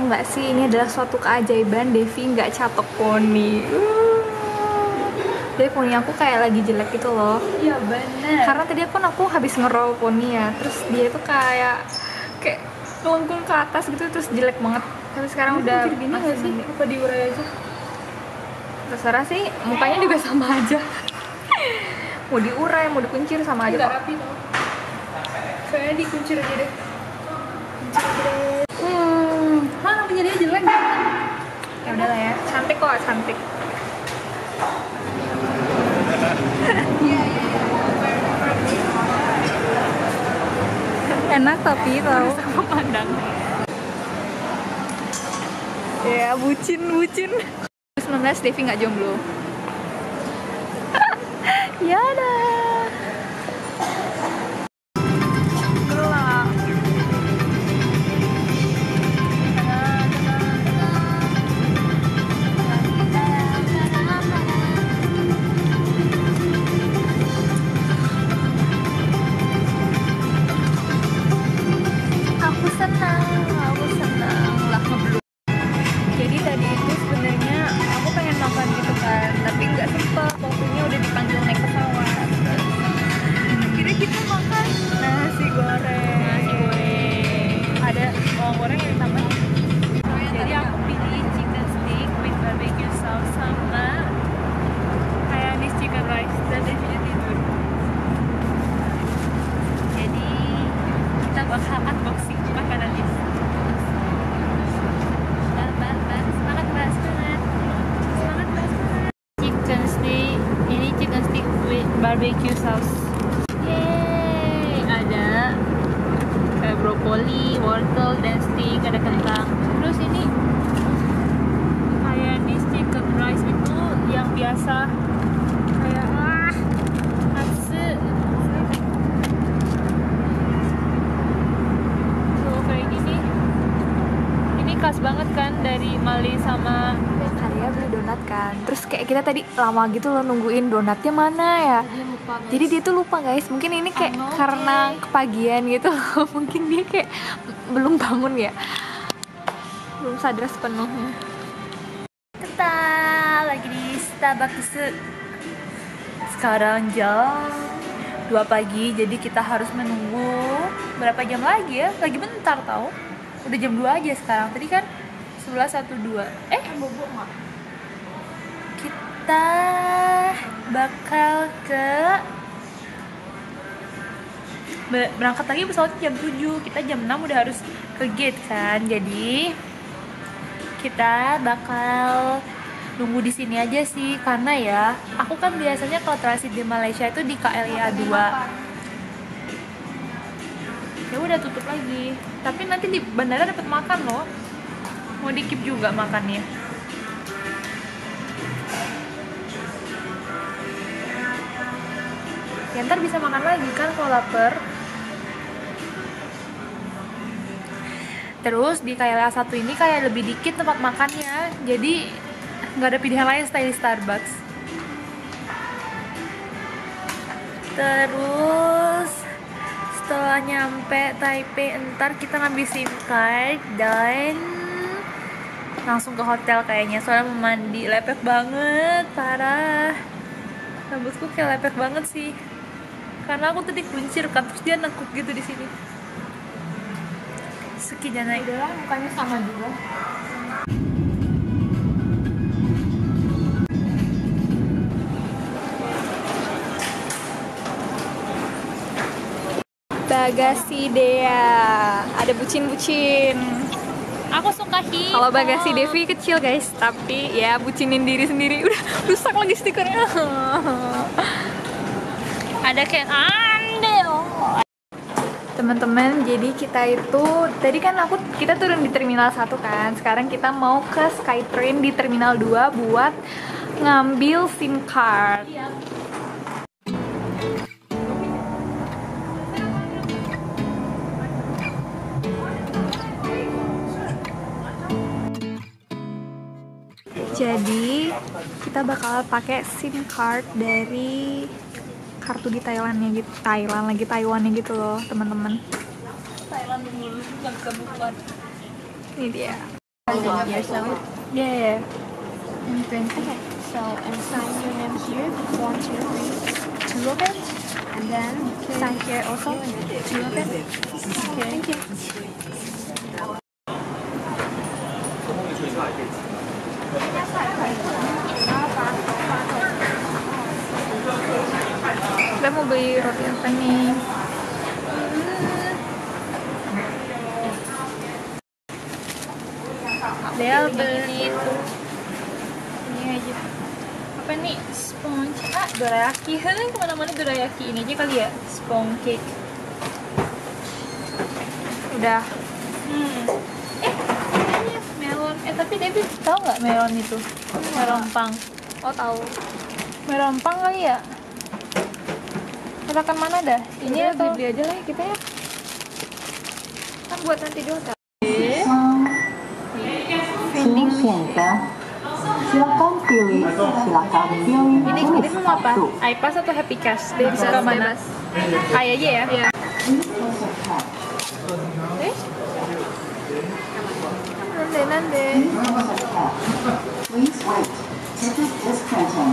tahu nggak sih, ini adalah suatu keajaiban Devi nggak catok poni. Jadi poni aku kayak lagi jelek gitu loh. Iya bener. Karena tadi aku habis ngeroll poni ya, terus dia tuh kayak melengkung ke atas gitu, terus jelek banget. Tapi sekarang udah gini nggak sih? Apa diurai aja? Terserah sih, mukanya juga sama aja. Mau diurai, mau dikuncir sama aja Nggak kok. rapi tau. Kayaknya dikuncir aja deh. Mana punya dia jelek? Ya udahlah ya, cantik kok, cantik. Enak tapi tau sama pandang. Ya bucin. 19 Devi nggak jomblo. Ya dah. Gelap. Aku senang lah ngeblok. Jadi tadi itu sebenarnya aku pengen makan gitu kan, tapi nggak sempet, waktunya udah dipanggil naik pesawat. Akhirnya kita makan nasi goreng. Ada bawang goreng yang ditambah. Jadi aku pilih chicken stick with barbecue sauce sama Hainanese chicken rice, dan Devinya tidur. Jadi kita bakal unboxing makanan ini. Semangat mbak, semangat. Chicken stick, ini chicken stick with barbecue sauce. Yeay, ada kayak brokoli, wortel, dan stick, ada kentang. Terus ini Hainanese chicken rice itu yang biasa kayak katsu. Tuh kayak gini. Ini khas banget kan dari Mali sama Karya beli donat kan. Terus kayak kita tadi lama gitu loh nungguin donatnya mana ya. Dia lupa. Jadi dia tuh lupa guys. Mungkin ini kayak karena kepagian gitu. Mungkin dia kayak belum bangun ya. Belum sadar sepenuhnya. Kita lagi di Starbucks. Sekarang jam 2 pagi. Jadi kita harus menunggu berapa jam lagi ya? Lagi bentar tau. Udah jam 2 aja sekarang. Tadi kan 11.12. Bobok nggak? Kita bakal berangkat lagi pesawatnya jam 7. Kita jam 6 udah harus ke gate kan. Jadi kita bakal nunggu di sini aja sih, karena ya aku kan biasanya kalau transit di Malaysia itu di KLIA 2. Ya udah tutup lagi. Tapi nanti di bandara dapat makan loh. Mau di-keep juga makannya. Ya ntar bisa makan lagi kan kalau lapar. Terus di KLA 1 ini kayak lebih dikit tempat makannya. Jadi nggak ada pilihan lain selain Starbucks. Terus setelah nyampe Taipei, entar kita ngambil SIM card dan langsung ke hotel kayaknya. Soalnya mau mandi, lepek banget, parah. Rambutku kayak lepek banget sih. Karena aku tadi kuncir kan, terus dia nekuk gitu di sini. Suki janai. Udahlah, mukanya sama juga. Bagasi Dea, ada bucin-bucin. Aku suka hiu. Kalau bagasi Devi kecil guys, tapi ya bucinin diri sendiri. Udah rusak lagi stikernya. Ada kayak andel. Teman-teman, jadi kita itu tadi kan kita turun di Terminal 1 kan. Sekarang kita mau ke Skytrain di Terminal 2 buat ngambil SIM card. Iya. Jadi kita bakal pakai SIM card dari kartu di Thailandnya gitu, Taiwannya gitu loh teman-teman. Thailand dulu, bukan. Ini dia. yourself Yeah. and 20. Okay. So, and sign your name here. 1, 2, 3. 2 of it. And then sign here also. 2 of it. Okay. Thank you. Kita mau beli roti apa nih? Del beli itu. Ini aja. Apa nih? Sponge. Dorayaki. Kemana-mana dorayaki. Ini aja kali ya. Sponge cake. Udah. Ini melon. Tapi David tahu nggak melon itu? Melon pang. Oh, tahu. Melon pang kali ya? Katakan mana dah? Ini atau beli aja lah kita ya. Kan buat nanti di hotel. 请选择 silakan pilih ini jenis mau apa? satu. iPass atau Happy Cash? Dia suka mana? Aja ya? Iya. Nande. Please wait. Ticket is printing.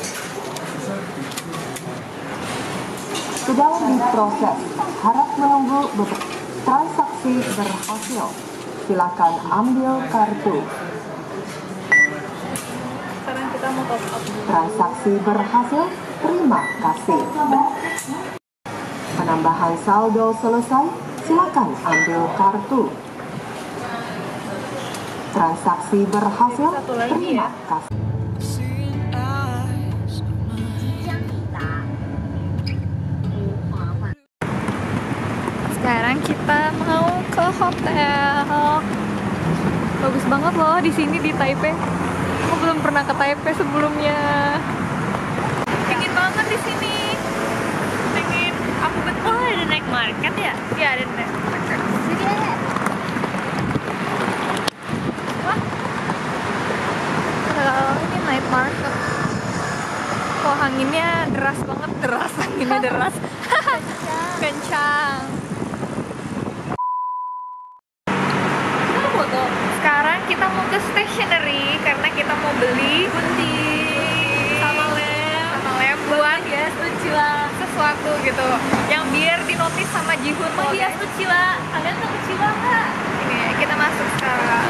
Sedang diproses. Harap menunggu transaksi berhasil. Silakan ambil kartu. Sekarang kita mau top up. Transaksi berhasil. Terima kasih. Penambahan saldo selesai. Silakan ambil kartu. Transaksi berhasil. Satu lagi ya. Terima kasih. Sekarang kita mau ke hotel. Bagus banget loh di sini di Taipei. Aku belum pernah ke Taipei sebelumnya. Pengen banget di sini. Pengen. Aku betul ada night market ya? Iya ada night market. Wah. Ini night market. Kok anginnya deras banget, anginnya deras. Kencang. Sekarang kita mau ke stationery karena kita mau beli gunting sama lem buat ya sesuatu gitu yang biar dinotis sama Jihun. Oh iya Sucila, kalian tuh Sucila nggak? Ini kita masuk sekarang.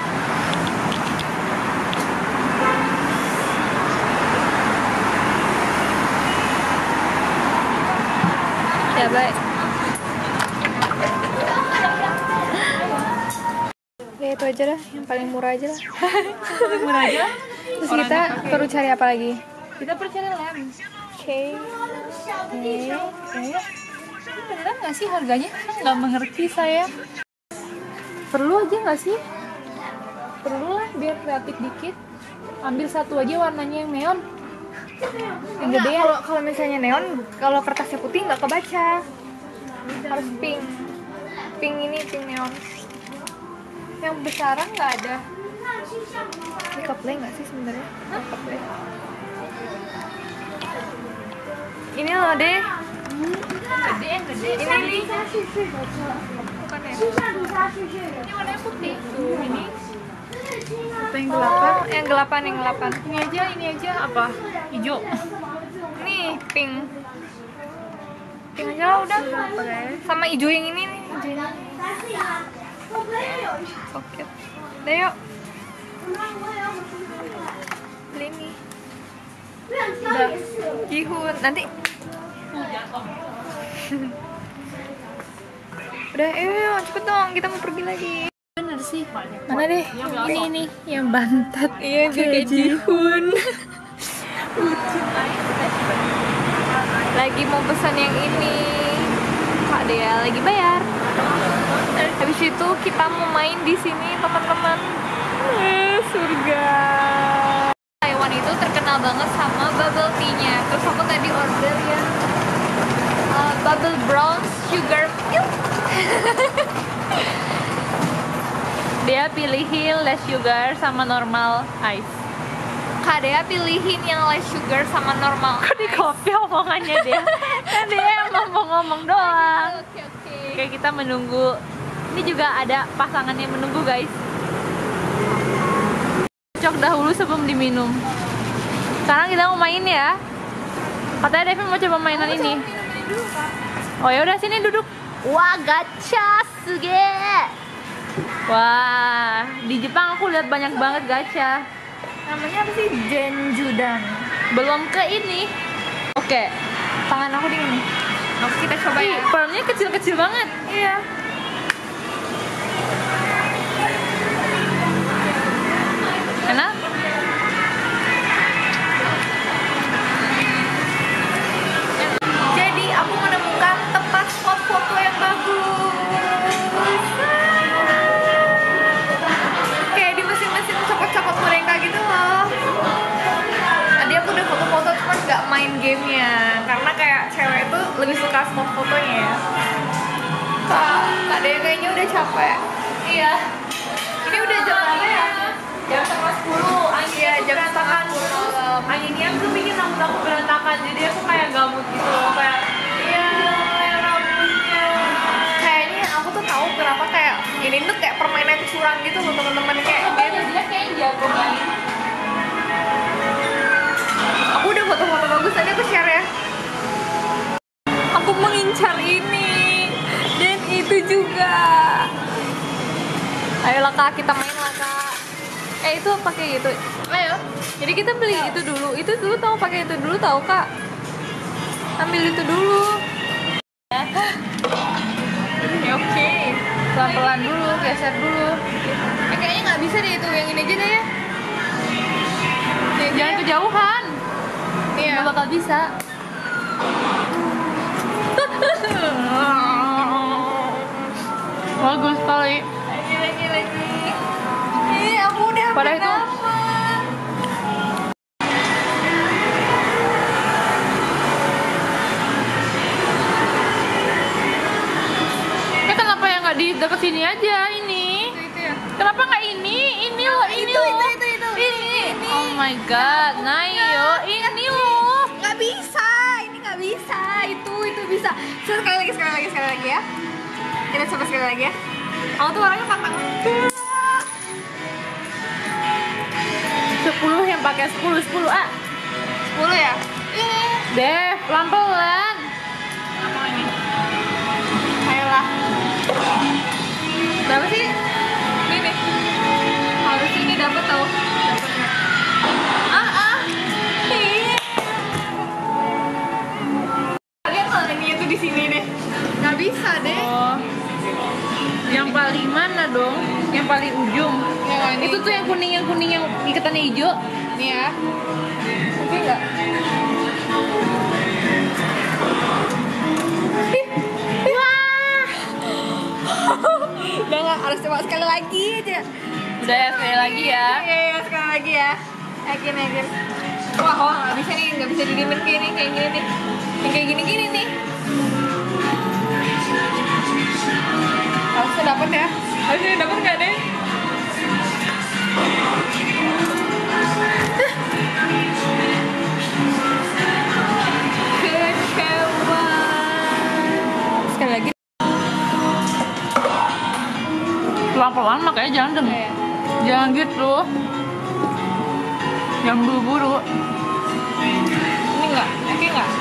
Ya baik. Ya itu aja dah, yang paling murah aja lah. Paling murah aja. Terus kita perlu cari apa lagi? Kita perlu cari lem. Oke. Beneran nggak sih harganya? Nggak mengerti saya. Perlu aja nggak sih? Perlu lah biar kreatif dikit. Ambil satu aja warnanya yang neon. Yang gede ya. Kalau misalnya neon, kalau kertasnya putih nggak kebaca. Harus pink. Pink ini pink neon. Yang besaran nggak ada. Ini couple nggak sih sebenarnya? Couple. Ini loh deh. Gede. Ini nih. Bukan ya? Ini warnanya putih. Tuh ini. Atau yang gelapan? Yang gelapan. Ini aja apa? Hijau. Nih pink. Pink aja lah udah. Sama hijau yang ini nih. Oke. Udah yuk. Beli nih. Udah. Jihun. Nanti. Udah, ayo cepet dong. Kita mau pergi lagi. Bener sih. Mana deh? Ini yang bantat. Iya, kayak Jihun. Lagi mau pesan yang ini. Kak Dea lagi bayar. Habis itu kita mau main di sini teman-teman. Surga. Taiwan itu terkenal banget sama bubble tea-nya. Terus aku tadi order yang bubble brown sugar milk. Dia pilihin less sugar sama normal ice. Kak Dea pilihin yang less sugar sama normal. Kok di copy omongannya dia? Kan dia emang mau ngomong doang. Oke. Kayak kita menunggu. Ini juga ada pasangan yang menunggu guys. dikocok dahulu sebelum diminum. Sekarang kita mau main ya. Katanya Devin mau coba mainan ini. Oh ya udah, sini duduk. Wah, gacha suge. Wah, di Jepang aku lihat banyak banget gacha. Namanya apa sih? Genjudan. Belum ke ini. Oke, tangan aku dingin nih. Oke, kita coba ya. Pearlnya kecil-kecil banget. Iya. Enak? Jadi aku menemukan tempat spot foto yang bagus. Kayak di mesin-mesin copot-copot mereka gitu loh. Tadi aku udah foto-foto cuman nggak main gamenya karena kayak cewek itu lebih suka spot fotonya ya. Kak Dea kayaknya udah capek. Iya. Ini udah jam berapa ya? Jam setengah 10. Iya, jam setengah 10. Anginnya tuh bikin rambut aku berantakan, jadi aku kayak gabut gitu loh, kayak iya rambutnya. Kayaknya aku tuh tahu kenapa kayak ini tuh kayak permainan curang gitu loh teman-teman, kayak dia kayak jago banget. Aku udah foto-foto bagus tadi aku share ya. Aku mengincar ini dan itu juga. Ayolah Kak, kita main lah Kak. Itu pakai gitu. Ayo. Jadi kita beli itu dulu. Itu dulu tahu pakai itu dulu tahu Kak. Ambil itu dulu. Ya. Oke. Pelan-pelan dulu, geser dulu. Kayaknya nggak bisa deh itu, yang ini aja deh ya. Jangan kejauhan. Iya. Nggak bakal bisa. Bagus sekali. Lagi. Aku udah pada itu. Kenapa yang nggak di dekat sini aja ini? Itu ya. Kenapa nggak ini? Ini loh, ini loh. Ini. Oh my god, Nayo, ini loh. Nggak bisa, ini nggak bisa. Itu bisa. Sekali lagi ya. Kita coba sekali lagi ya. Kamu tuh orangnya pantang. 10 yang pakai 10 ah. 10 ya? Deh, pelan-pelan. Apa ini? Ayolah. Berapa sih? Ini. Harus ini dapat tau. Lihat kalau ini tuh di sini deh. Nggak bisa deh. Oh. Yang paling mana dong? Yang paling ujung. Itu tuh yang kuning yang ikatannya hijau. Nih ya. Oke nggak? Wah. Udah nggak, harus coba sekali lagi aja. Udah ya, sekali lagi ya. Iya, sekali lagi ya. Yakin. Wah, nggak bisa nih, nggak bisa didiemin kayak gini nih. Yang kayak gini nih. Harusnya dapat ya. Harusnya dapat nggak deh? Sekali lagi. Pelan-pelan makanya jangan dong. Jangan gitu. Jangan buru-buru. Ini nggak, oke nggak?